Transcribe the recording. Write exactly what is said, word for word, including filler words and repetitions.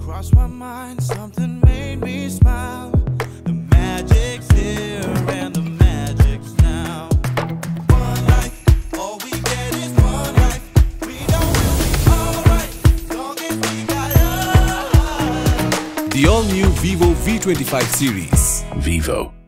Crossed my mind, something made me smile. The magic's here and the magic's now. One life, all we get is one life. We know we'll be alright, as long as we got us. The all-new Vivo V twenty-five series. Vivo.